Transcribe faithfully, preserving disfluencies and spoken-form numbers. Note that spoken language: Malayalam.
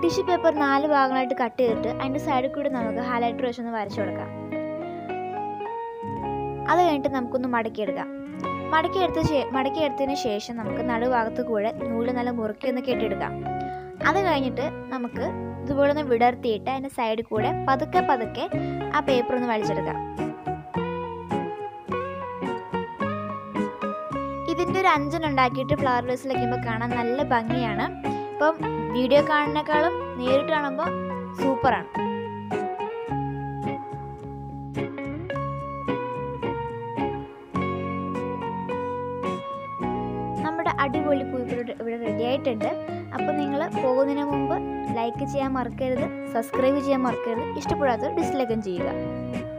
ടിഷ്യൂ പേപ്പർ നാല് ഭാഗങ്ങളായിട്ട് കട്ട് ചെയ്തിട്ട് അതിൻ്റെ സൈഡിൽ കൂടി നമുക്ക് ഹൈലൈറ്റർ വെച്ചൊന്ന് വരച്ചു കൊടുക്കാം. അത് കഴിഞ്ഞിട്ട് നമുക്കൊന്ന് മടക്കിയെടുക്കാം. മടക്കിയെടുത്ത ശേ മടക്കിയെടുത്തതിന് ശേഷം നമുക്ക് നടുഭാഗത്ത് കൂടെ നൂല് നല്ല മുറുക്കി ഒന്ന് കെട്ടിയെടുക്കാം. അത് കഴിഞ്ഞിട്ട് നമുക്ക് ഇതുപോലെ ഒന്ന് വിടർത്തിയിട്ട് അതിൻ്റെ സൈഡിൽ കൂടെ പതുക്കെ പതുക്കെ ആ പേപ്പർ ഒന്ന് വലിച്ചെടുക്കാം. ഇതിൻ്റെ ഒരു അഞ്ചെണ്ണം ഉണ്ടാക്കിയിട്ട് ഫ്ലവർ വേസിൽ വയ്ക്കുമ്പോൾ കാണാൻ നല്ല ഭംഗിയാണ്. ഇപ്പം വീഡിയോ കാണുന്നേക്കാളും നേരിട്ട് കാണുമ്പോൾ സൂപ്പറാണ്. നമ്മുടെ അടിപൊളി പൂ ഇവിടെ റെഡി ആയിട്ടുണ്ട്. അപ്പോൾ നിങ്ങൾ പോകുന്നതിന് മുമ്പ് ലൈക്ക് ചെയ്യാൻ മറക്കരുത്, സബ്സ്ക്രൈബ് ചെയ്യാൻ മറക്കരുത്, ഇഷ്ടപ്പെടാത്തവർ ഡിസ്ലൈക്കും ചെയ്യുക.